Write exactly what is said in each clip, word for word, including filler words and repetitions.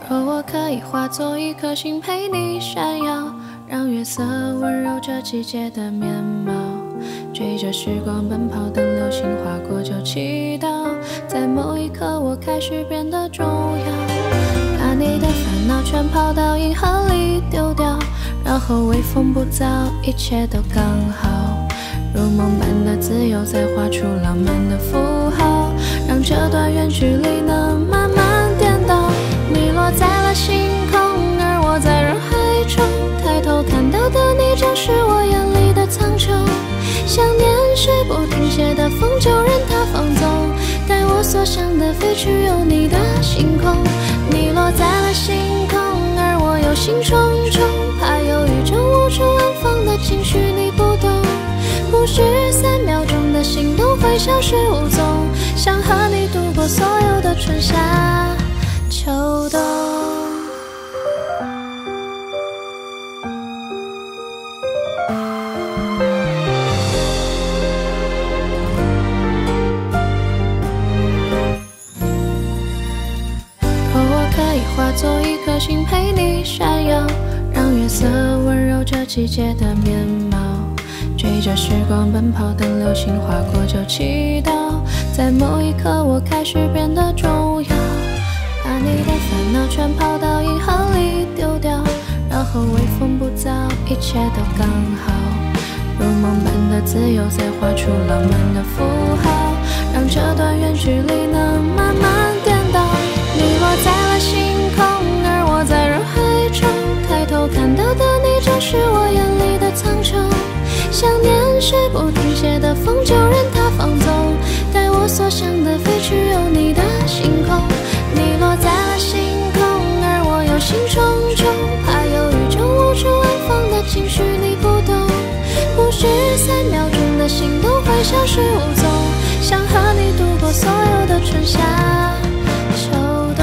若我可以化作一颗星陪你闪耀，让月色温柔这季节的面貌，追着时光奔跑，等流星划过就祈祷，在某一刻我开始变得重要，把你的烦恼全抛到银河里丢掉，然后微风不燥，一切都刚好，如梦般的自由再画出浪漫的符号，让这段远距离能慢慢颠倒，你落在了星空，而我在人海中，抬头看到的你就是我眼里的苍穹，想念是不停歇的风，就任它放纵，带我所向的飞去有你的星空，你落在了星空，而我忧心忡忡，怕有一种无处安放的情绪你不懂，不是三秒钟的心动会消失无踪，想和你度过所有的春夏秋冬。若我可以化作一颗星陪你闪耀，让月色温柔这季节的面貌，追着时光奔跑，等流星划过就祈祷，在某一刻我开始变得重要，把你的烦恼全抛到银河里丢掉，然后微风不燥，一切都刚好，如梦般的自由再画出浪漫的符号，让这段远距离能慢慢颠倒，你落在了星空，而我在人海中，抬头看到的你就是我眼里的苍穹，想念是不停歇的风，就任它放纵，带我所向的飞去有你的星空，你落在了星空，而我忧心忡忡，怕有一种无处安放的情绪你不懂，不是三秒钟的心动会消失无踪，想和你度过所有的春夏秋冬，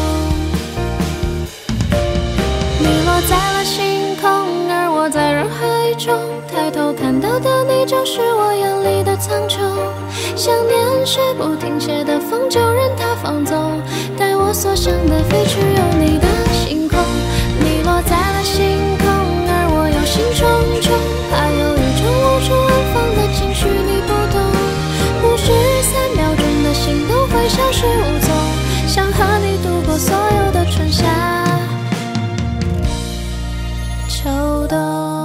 你落在了星空，而我在人海中，抬头看到的你就是我眼里的苍穹，想念是不停歇的风，就任它放纵，带我所向的飞去有你的星空，你落在了星空，而我忧心忡忡，怕有一种无处安放的情绪你不懂，不是三秒钟的心动会消失无踪，想和你度过所有的春夏秋冬。